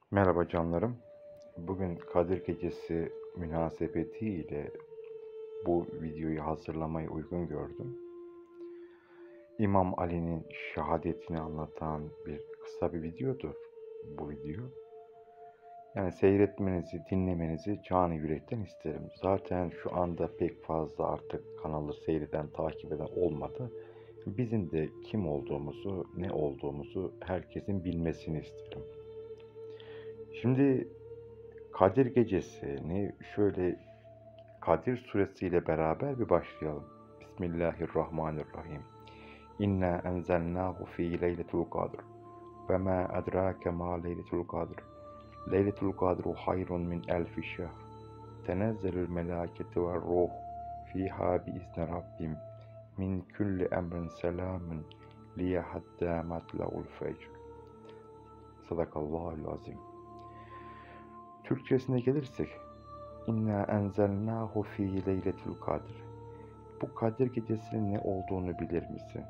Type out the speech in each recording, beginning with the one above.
Merhaba canlarım. Bugün Kadir Gecesi münasebetiyle bu videoyu hazırlamayı uygun gördüm. İmam Ali'nin şehadetini anlatan kısa bir videodur bu video. Yani seyretmenizi, dinlemenizi canı yürekten isterim. Zaten şu anda pek fazla artık kanalı seyreden, takip eden olmadı. Bizim de kim olduğumuzu, ne olduğumuzu herkesin bilmesini isterim. Şimdi Kadir Gecesi'ni şöyle Kadir suresiyle beraber bir başlayalım. Bismillahirrahmanirrahim. İnna enzelnahu fi leyletul kadr. Ve ma edrake ma leyletul kadr. Leyletul kadru hayrun min elfi şehr. Tenezzelül melâketu ve ruh. Fiha biizni rabbim. Min kulli emrin selamun. Liye hatta matla'ul fecr. Sadakallahul azim. Türkçesine gelirsek, İnna enzelnahu fi leyletul kadr. Bu Kadir Gecesi'nin ne olduğunu bilir misin?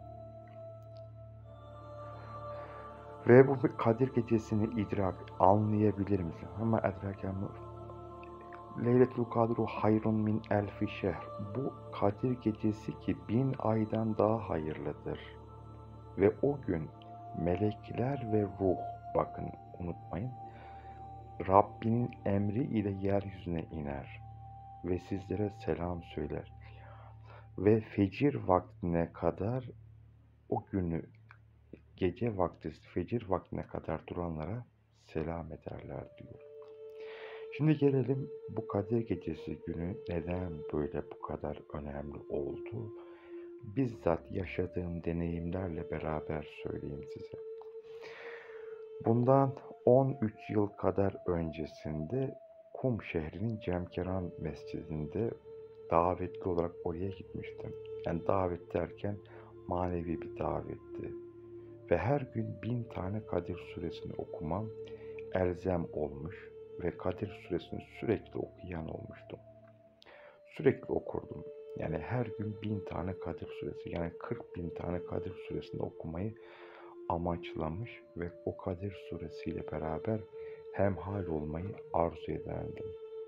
Ve bu Kadir Gecesi'ni anlayabilir misin? Ama edraken Leyletul Kadru hayrun min elfi şehr. Bu Kadir Gecesi ki 1000 aydan daha hayırlıdır. Ve o gün melekler ve ruh, bakın unutmayın, Rabbinin emri ile yeryüzüne iner ve sizlere selam söyler. Ve fecir vaktine kadar o günü gece vakti fecir vaktine kadar duranlara selam ederler diyor. Şimdi gelelim bu Kadir Gecesi günü neden böyle bu kadar önemli oldu? Bizzat yaşadığım deneyimlerle beraber söyleyeyim size. Bundan 13 yıl kadar öncesinde Kum şehrinin Cemkeran Mescidi'nde davetli olarak oraya gitmiştim. Yani davet derken manevi bir davetti. Ve her gün 1000 tane Kadir Suresini okumam elzem olmuş ve Kadir Suresini sürekli okuyan olmuştum. Sürekli okurdum. Yani her gün 1000 tane Kadir Suresi, yani 40.000 tane Kadir Suresini okumayı amaçlamış ve o Kadir Suresiyle beraber hemhal olmayı arzu ederdim.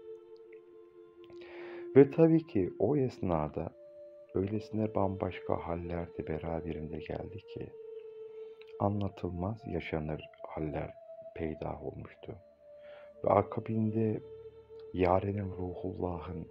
Ve tabii ki o esnada öylesine bambaşka haller de beraberinde geldi ki anlatılmaz yaşanır haller peydah olmuştu. Ve akabinde yarenim Ruhullah'ın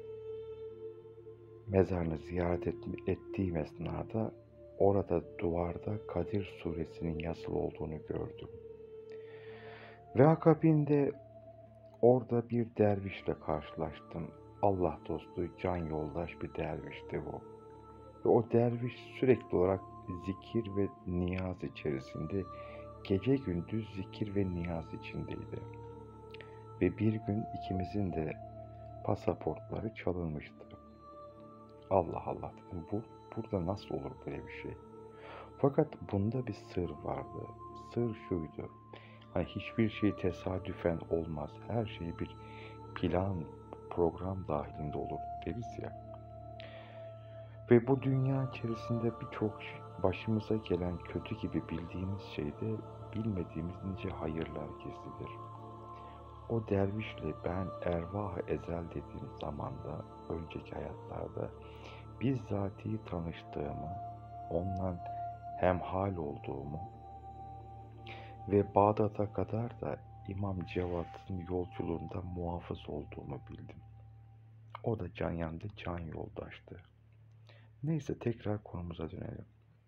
mezarını ziyaret ettiğim esnada orada duvarda Kadir suresinin yazılı olduğunu gördüm. Ve akabinde orada bir dervişle karşılaştım. Allah dostu, can yoldaş bir dervişti bu. Ve o derviş sürekli olarak zikir ve niyaz içerisinde, gece gündüz zikir ve niyaz içindeydi. Ve bir gün ikimizin de pasaportları çalınmıştı. Allah Allah dedim, burada nasıl olur böyle bir şey? Fakat bunda bir sır vardı. Sır şuydu. Hani hiçbir şey tesadüfen olmaz. Her şey bir plan, program dahilinde olur deriz ya. Ve bu dünya içerisinde birçok başımıza gelen kötü gibi bildiğimiz şeyde bilmediğimiz nice hayırlar gizlidir. O dervişle ben ervah-ı ezel dediğim zamanda, önceki hayatlarda bizzati tanıştığımı, ondan hemhal olduğumu ve Bağdat'a kadar da İmam Cevat'ın yolculuğunda muhafız olduğumu bildim. O da can yanında can yoldaştı. Neyse tekrar konumuza dönelim.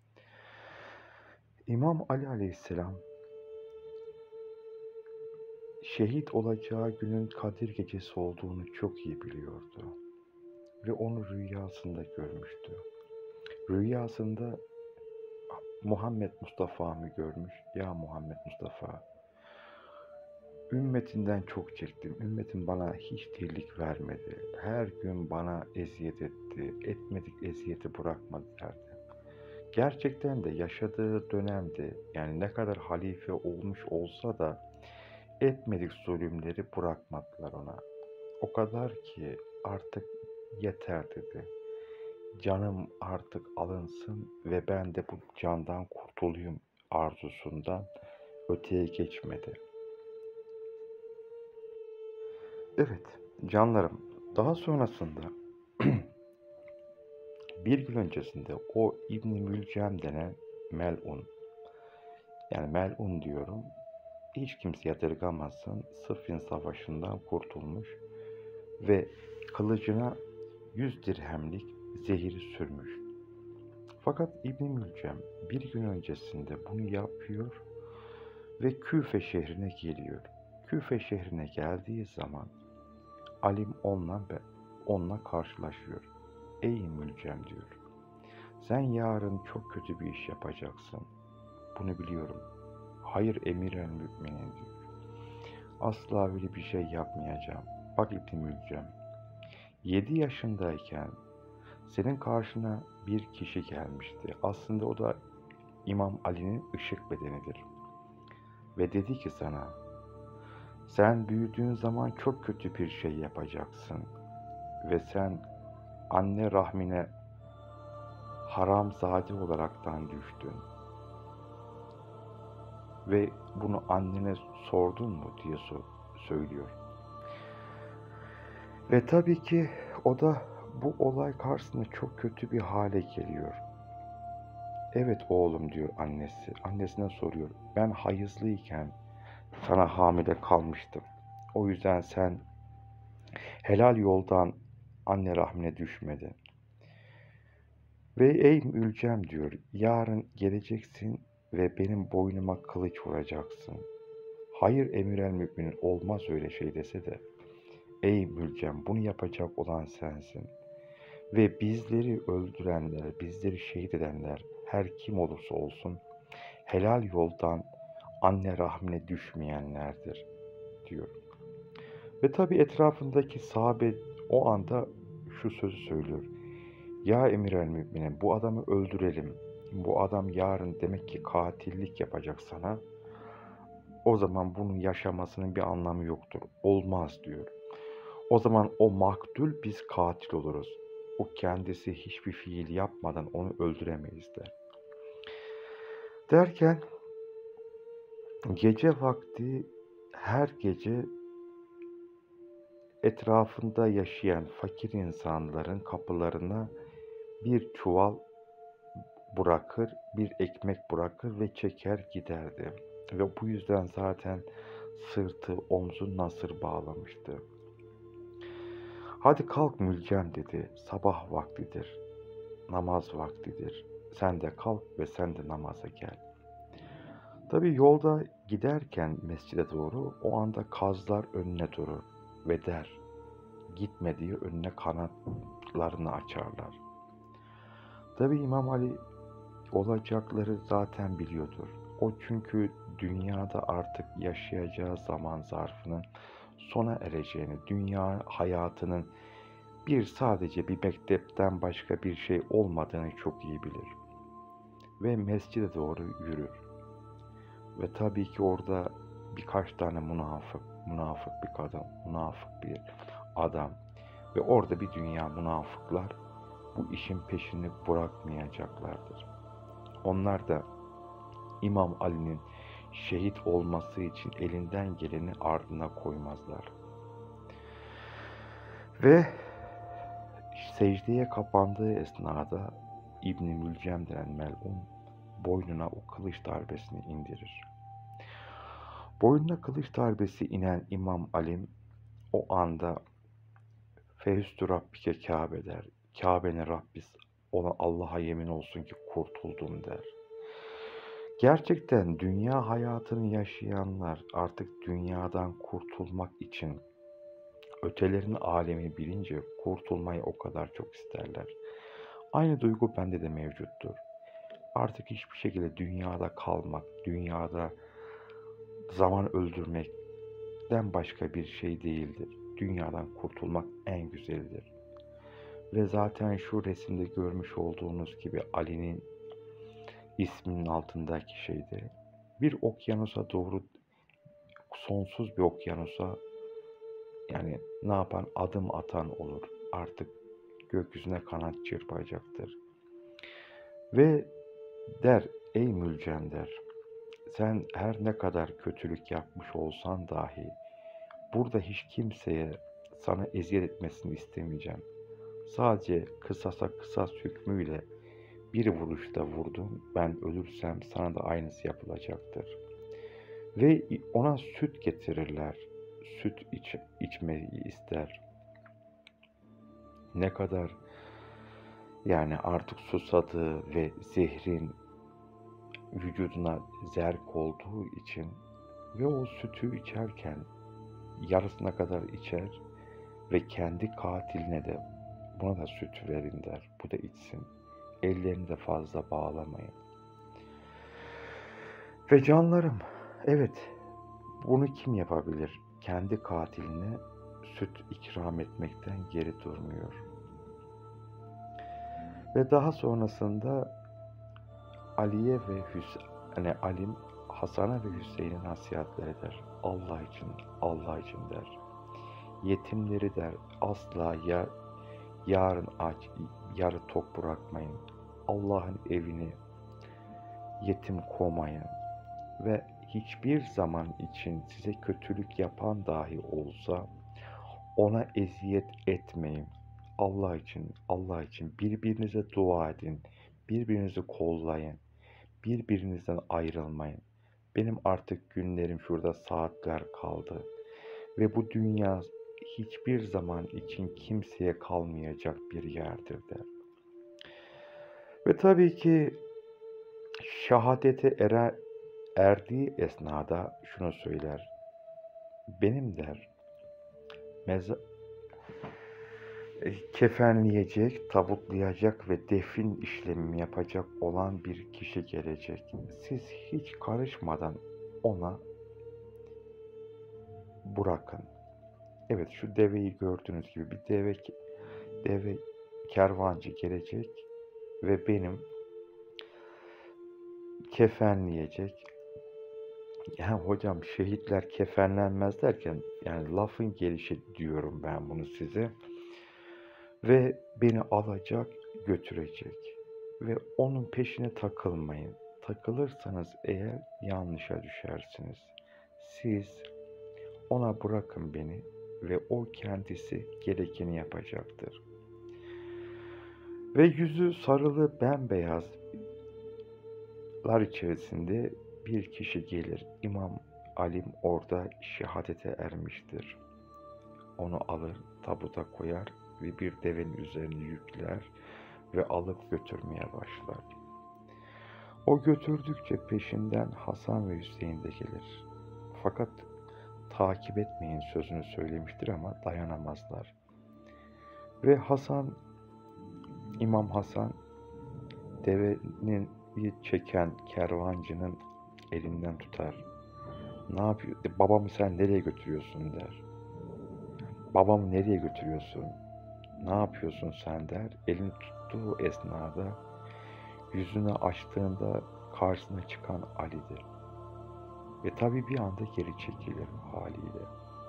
İmam Ali Aleyhisselam şehit olacağı günün Kadir Gecesi olduğunu çok iyi biliyordu ve onu rüyasında görmüştü. Rüyasında Muhammed Mustafa'mı görmüş. Ya Muhammed Mustafa, ümmetinden çok çektim. Ümmetim bana hiç dirlik vermedi. Her gün bana eziyet etti. Etmedik eziyeti bırakmadı derdi. Gerçekten de yaşadığı dönemde, yani ne kadar halife olmuş olsa da etmedik zulümleri bırakmadılar ona. O kadar ki artık yeter dedi. Canım artık alınsın ve ben de bu candan kurtulayım arzusundan öteye geçmedi. Evet, canlarım. Daha sonrasında bir gün öncesinde o İbn-i Mülcem denen melun, yani melun diyorum, hiç kimse yadırgamasın, Sıffin Savaşı'ndan kurtulmuş ve kılıcına 100 dirhemlik zehiri sürmüş. Fakat İbn Mülcem bir gün öncesinde bunu yapıyor ve Küfe şehrine geliyor. Küfe şehrine geldiği zaman Alim onunla karşılaşıyor. Ey Mülcem diyor. Sen yarın çok kötü bir iş yapacaksın. Bunu biliyorum. Hayır emir el müminin diyor. Asla öyle bir şey yapmayacağım. Bak İbn Mülcem. 7 yaşındayken senin karşına bir kişi gelmişti. Aslında o da İmam Ali'nin ışık bedenidir. Ve dedi ki sana, sen büyüdüğün zaman çok kötü bir şey yapacaksın. Ve sen anne rahmine haramzade olaraktan düştün. Ve bunu annene sordun mu diye söylüyor. Ve tabii ki o da bu olay karşısında çok kötü bir hale geliyor. Evet oğlum diyor annesi. Annesine soruyor. Ben hayızlıyken sana hamile kalmıştım. O yüzden sen helal yoldan anne rahmine düşmedin. Ve ey Mülcem diyor, yarın geleceksin ve benim boynuma kılıç vuracaksın. Hayır emir el müminin olmaz öyle şey dese de, ey Mülcem bunu yapacak olan sensin. Ve bizleri öldürenler, bizleri şehit edenler her kim olursa olsun helal yoldan anne rahmine düşmeyenlerdir diyor. Ve tabi etrafındaki sahabe o anda şu sözü söylüyor. Ya emir el müminin bu adamı öldürelim. Bu adam yarın demek ki katillik yapacak sana. O zaman bunun yaşamasının bir anlamı yoktur. Olmaz diyor. O zaman o maktul biz katil oluruz. O kendisi hiçbir fiil yapmadan onu öldüremeyiz der. Derken gece vakti her gece etrafında yaşayan fakir insanların kapılarına bir çuval bırakır, bir ekmek bırakır ve çeker giderdi. Ve bu yüzden zaten sırtı, omzu nasır bağlamıştı. Hadi kalk Mülcem dedi, sabah vaktidir, namaz vaktidir. Sen de kalk ve sen de namaza gel. Tabi yolda giderken mescide doğru o anda kazlar önüne durur ve der, gitme diye önüne kanatlarını açarlar. Tabi İmam Ali olacakları zaten biliyordur. O çünkü dünyada artık yaşayacağı zaman zarfının sona ereceğini, dünya hayatının sadece bir mektepten başka bir şey olmadığını çok iyi bilir. Ve mescide doğru yürür. Ve tabii ki orada birkaç tane münafık bir kadın, münafık bir adam ve orada bir dünya münafıklar bu işin peşini bırakmayacaklardır. Onlar da İmam Ali'nin şehit olması için elinden geleni ardına koymazlar. Ve secdeye kapandığı esnada İbn-i Mülcem denen melun boynuna o kılıç darbesini indirir. Boynuna kılıç darbesi inen İmam Alim o anda Fehüstü Rabbike Kabe der. Kabe'nin Rabbis ona Allah'a yemin olsun ki kurtuldum der. Gerçekten dünya hayatını yaşayanlar artık dünyadan kurtulmak için ötelerin alemini bilince kurtulmayı o kadar çok isterler. Aynı duygu bende de mevcuttur. Artık hiçbir şekilde dünyada kalmak, dünyada zaman öldürmekten başka bir şey değildir. Dünyadan kurtulmak en güzelidir. Ve zaten şu resimde görmüş olduğunuz gibi Ali'nin isminin altındaki şeyde bir okyanusa doğru, sonsuz bir okyanusa, yani ne yapan adım atan olur. Artık gökyüzüne kanat çırpacaktır. Ve der, ey Mülcem der, sen her ne kadar kötülük yapmış olsan dahi burada hiç kimseye sana eziyet etmesini istemeyeceğim. Sadece kısasa kısas hükmüyle bir vuruşta vurdun. Ben ölürsem sana da aynısı yapılacaktır. Ve ona süt getirirler. Süt içmeyi ister. Ne kadar yani artık susadığı ve zehrin vücuduna zerk olduğu için ve o sütü içerken yarısına kadar içer ve kendi katiline de buna da süt verin der. Bu da içsin. Ellerini de fazla bağlamayın. Ve canlarım, evet, bunu kim yapabilir? Kendi katiline süt ikram etmekten geri durmuyor. Ve daha sonrasında Ali'ye ve Alim Hasan'a ve Hüseyin'e nasihatler eder. Allah için, Allah için der. Yetimleri der asla yarın aç, yarı tok bırakmayın. Allah'ın evini yetim kovmayın. Ve hiçbir zaman için size kötülük yapan dahi olsa ona eziyet etmeyin. Allah için, Allah için birbirinize dua edin. Birbirinizi kollayın. Birbirinizden ayrılmayın. Benim artık günlerim şurada saatler kaldı. Ve bu dünya hiçbir zaman için kimseye kalmayacak bir yerdir der. Ve tabii ki şehadete erdiği esnada şunu söyler. Benim der, kefenleyecek, tabutlayacak ve defin işlemimi yapacak olan bir kişi gelecek. Siz hiç karışmadan ona bırakın. Evet, şu deveyi gördüğünüz gibi bir deve kervancı gelecek ve benim kefenleyecek. Ya hocam şehitler kefenlenmez derken yani lafın gelişi diyorum ben bunu size. Ve beni alacak, götürecek. Ve onun peşine takılmayın. Takılırsanız eğer yanlışa düşersiniz. Siz ona bırakın beni ve o kendisi gerekeni yapacaktır. Ve yüzü sarılı bembeyazlar içerisinde bir kişi gelir. İmam Alim orada şehadete ermiştir. Onu alır, tabuta koyar ve bir devenin üzerine yükler ve alıp götürmeye başlar. O götürdükçe peşinden Hasan ve Hüseyin de gelir. Fakat takip etmeyin sözünü söylemiştir ama dayanamazlar. Ve İmam Hasan devenin çeken kervancının elinden tutar. Ne yapıyor? Babamı sen nereye götürüyorsun der. Babamı nereye götürüyorsun? Ne yapıyorsun sen der. Elini tuttuğu esnada yüzünü açtığında karşısına çıkan Ali'dir. Ve tabi bir anda geri çekilir haliyle.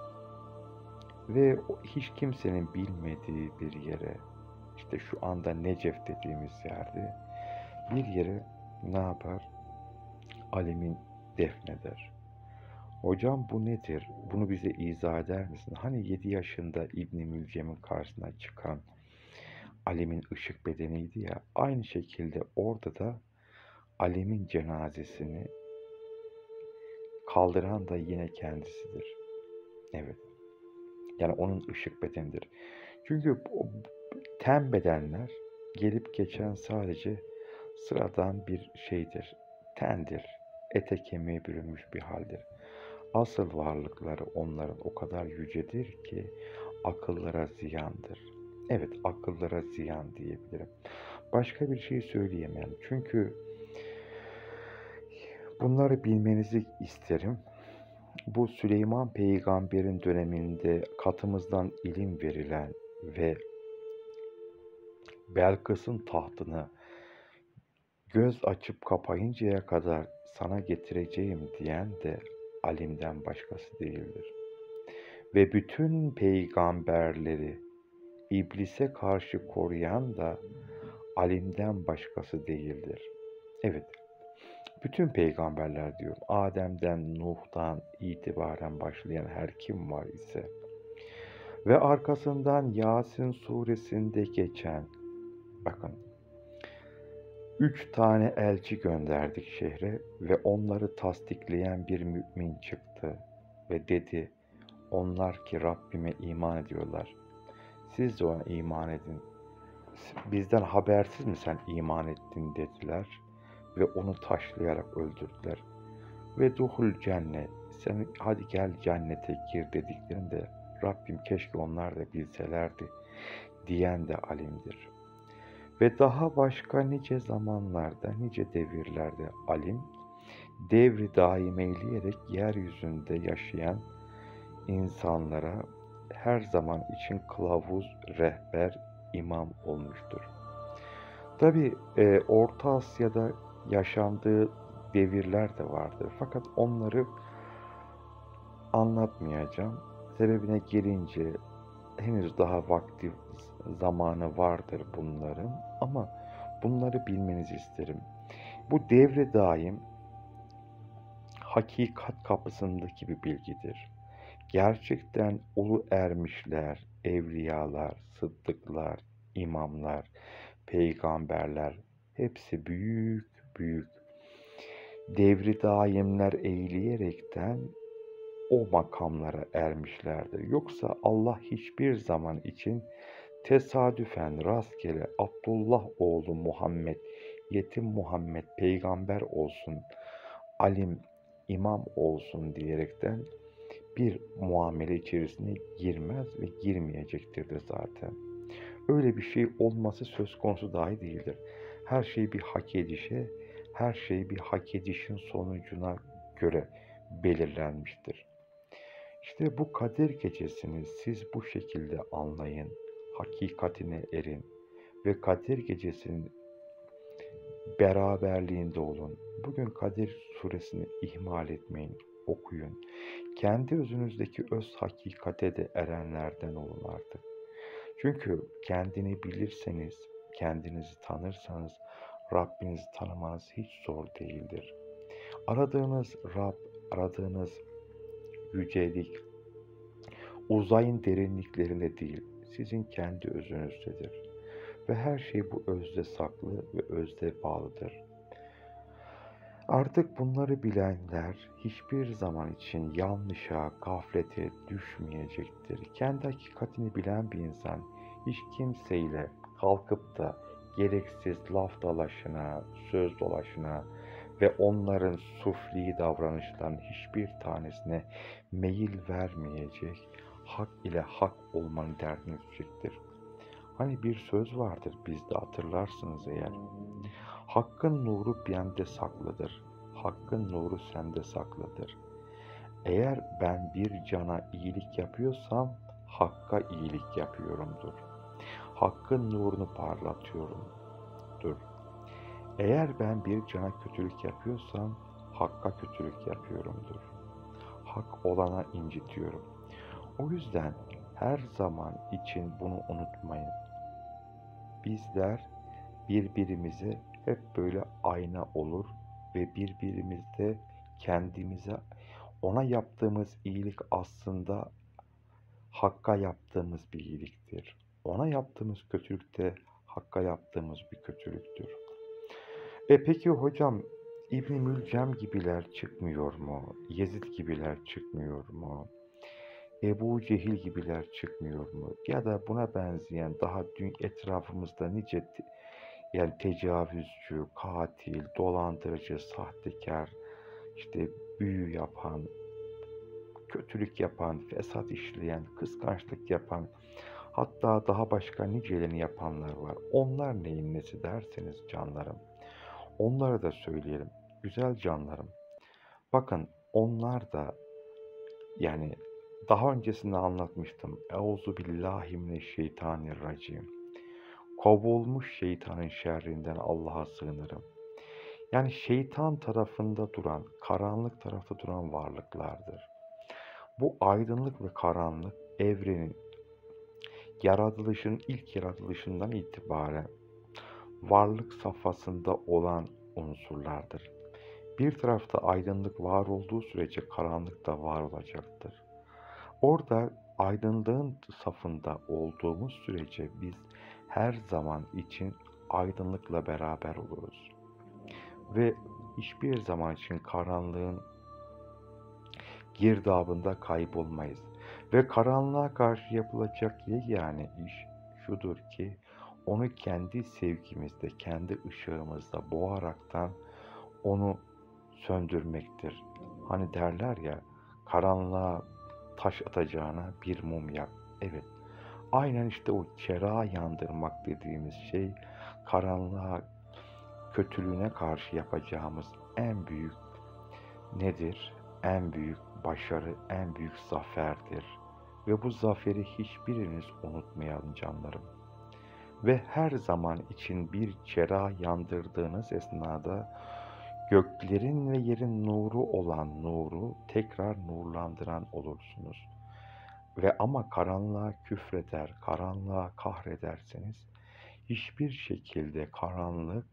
Ve hiç kimsenin bilmediği bir yere, işte şu anda Necef dediğimiz yerde bir yere ne yapar? Ali'min defneder. Hocam bu nedir? Bunu bize izah eder misin? Hani 7 yaşında İbn-i Mülcem'in karşısına çıkan Alim'in ışık bedeniydi ya. Aynı şekilde orada da Alim'in cenazesini kaldıran da yine kendisidir. Evet. Yani onun ışık bedenidir. Çünkü ten bedenler gelip geçen sadece sıradan bir şeydir. Tendir. Ete kemiğe bürünmüş bir haldir. Asıl varlıkları onların o kadar yücedir ki akıllara ziyandır. Evet, akıllara ziyan diyebilirim. Başka bir şey söyleyemem. Çünkü bunları bilmenizi isterim. Bu Süleyman peygamberin döneminde katımızdan ilim verilen ve Belkıs'ın tahtını göz açıp kapayıncaya kadar sana getireceğim diyen de Alim'den başkası değildir. Ve bütün peygamberleri iblise karşı koruyan da Alim'den başkası değildir. Evet, Bütün peygamberler diyorum, Adem'den, Nuh'tan itibaren başlayan her kim var ise ve arkasından Yasin suresinde geçen, bakın, 3 tane elçi gönderdik şehre ve onları tasdikleyen bir mümin çıktı ve dedi, onlar ki Rabbime iman ediyorlar. Siz de ona iman edin. Bizden habersiz mi sen iman ettin dediler ve onu taşlayarak öldürdüler. Ve duhul cennet, sen hadi gel cennete gir dediklerinde Rabbim keşke onlar da bilselerdi diyen de alimdir. Ve daha başka nice zamanlarda, nice devirlerde alim, devri daim eyleyerek yeryüzünde yaşayan insanlara her zaman için kılavuz, rehber, imam olmuştur. Tabi Orta Asya'da yaşandığı devirler de vardır. Fakat onları anlatmayacağım. Sebebine gelince henüz daha vakti, zamanı vardır bunların. Ama bunları bilmenizi isterim. Bu devre daim hakikat kapısındaki bir bilgidir. Gerçekten ulu ermişler, evliyalar, sıddıklar, imamlar, peygamberler hepsi büyük büyük devri daimler eğileyerekten o makamlara ermişlerdir. Yoksa Allah hiçbir zaman için tesadüfen rastgele Abdullah oğlu Muhammed, yetim Muhammed peygamber olsun, alim, imam olsun diyerekten bir muamele içerisine girmez ve girmeyecektir de zaten. Öyle bir şey olması söz konusu dahi değildir. Her şey bir hak edişe, her şey bir hak edişin sonucuna göre belirlenmiştir. İşte bu Kadir Gecesi'ni siz bu şekilde anlayın, hakikatine erin ve Kadir Gecesi'nin beraberliğinde olun. Bugün Kadir Suresini ihmal etmeyin, okuyun. Kendi özünüzdeki öz hakikate de erenlerden olun artık. Çünkü kendini bilirseniz, kendinizi tanırsanız Rabbinizi tanımanız hiç zor değildir. Aradığınız Rab, aradığınız yücelik uzayın derinliklerinde değil, sizin kendi özünüzdedir. Ve her şey bu özde saklı ve özde bağlıdır. Artık bunları bilenler hiçbir zaman için yanlışa, gaflete düşmeyecektir. Kendi hakikatini bilen bir insan hiç kimseyle kalkıp da gereksiz laf dalaşına, söz dolaşına ve onların sufli davranışlarının hiçbir tanesine meyil vermeyecek, hak ile hak olmanın derdine düşecektir. Hani bir söz vardır, bizde hatırlarsınız eğer. Hakkın nuru bende saklıdır. Hakkın nuru sende saklıdır. Eğer ben bir cana iyilik yapıyorsam, Hakk'a iyilik yapıyorumdur. Hakkın nurunu parlatıyorumdur. Eğer ben bir cana kötülük yapıyorsam, Hakk'a kötülük yapıyorumdur. Hak olana incitiyorum. O yüzden her zaman için bunu unutmayın. Bizler birbirimize hep böyle ayna olur ve birbirimizde kendimize ona yaptığımız iyilik aslında Hakk'a yaptığımız bir iyiliktir. Ona yaptığımız kötülük de Hakk'a yaptığımız bir kötülüktür. Peki hocam İbn-i Mülcem gibiler çıkmıyor mu? Yezid gibiler çıkmıyor mu? Ebu Cehil gibiler çıkmıyor mu? Ya da buna benzeyen daha dün etrafımızda nice yani tecavüzcü, katil, dolandırıcı, sahtekar, işte büyü yapan, kötülük yapan, fesat işleyen, kıskançlık yapan, hatta daha başka nicelerini yapanlar var. Onlar neyin nesi derseniz canlarım. Onları da söyleyelim. Güzel canlarım. Bakın onlar da yani daha öncesinde anlatmıştım. Euzu billahi mineşşeytanirracim. Kovulmuş şeytanın şerrinden Allah'a sığınırım. Yani şeytan tarafında duran, karanlık tarafta duran varlıklardır. Bu aydınlık ve karanlık evrenin ilk yaratılışından itibaren varlık safhasında olan unsurlardır. Bir tarafta aydınlık var olduğu sürece karanlık da var olacaktır. Orada aydınlığın safında olduğumuz sürece biz her zaman için aydınlıkla beraber oluruz. Ve hiçbir zaman için karanlığın girdabında kaybolmayız. Ve karanlığa karşı yapılacak yegane iş şudur ki onu kendi sevgimizde, kendi ışığımızda boğaraktan onu söndürmektir. Hani derler ya, karanlığa taş atacağına bir mum yak. Evet, aynen işte o çırağı yandırmak dediğimiz şey karanlığa, kötülüğüne karşı yapacağımız en büyük nedir? En büyük başarı, en büyük zaferdir. Ve bu zaferi hiçbiriniz unutmayalım canlarım. Ve her zaman için bir çırağı yandırdığınız esnada göklerin ve yerin nuru olan nuru tekrar nurlandıran olursunuz. Ve ama karanlığa küfreder, karanlığa kahrederseniz hiçbir şekilde karanlık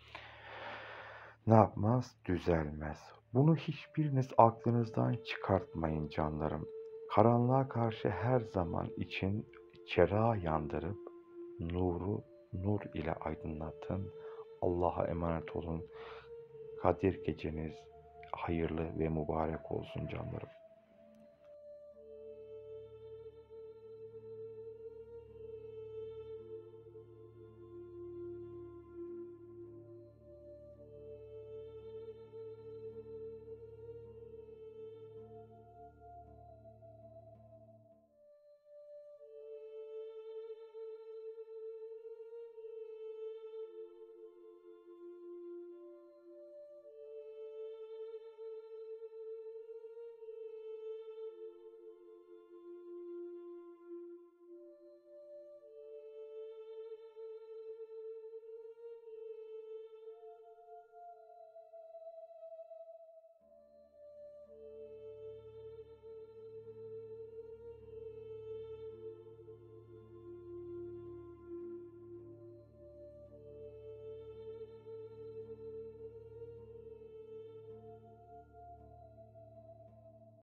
ne yapmaz? Düzelmez. Bunu hiçbiriniz aklınızdan çıkartmayın canlarım. Karanlığa karşı her zaman için çırağı yandırıp nuru nur ile aydınlatın. Allah'a emanet olun. Kadir geceniz hayırlı ve mübarek olsun canlarım.